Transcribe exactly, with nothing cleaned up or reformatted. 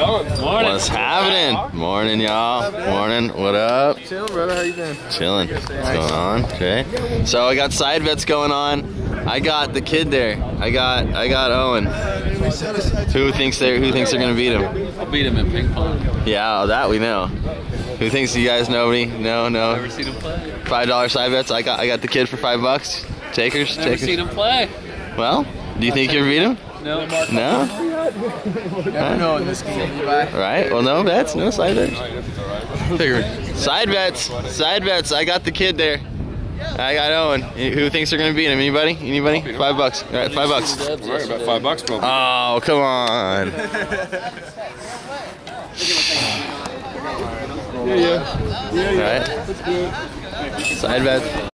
Morning. What's happening? Morning, y'all. Morning. What up? Chilling, brother. How you been? Chilling. What's going on? Okay. So I got side bets going on. I got the kid there. I got I got Owen. Who thinks they're Who thinks they're gonna beat him? I'll beat him in ping pong. Yeah, that we know. Who thinks you guys know me? No, no. Never seen him play. Five dollar side bets. I got I got the kid for five bucks. Takers. Never Takers. seen him play. Well, do you think you'll beat him? No. No. Never know in this game, Levi. Right. Well, no bets. No side bets. Figured. Side bets. Side bets. I got the kid there. I got Owen. Who thinks they're gonna beat him? Anybody? Anybody? Five bucks. All right, five bucks. All right, about five bucks, probably. Oh, come on. Yeah, yeah. Yeah, yeah. All right. That's good. Side bets.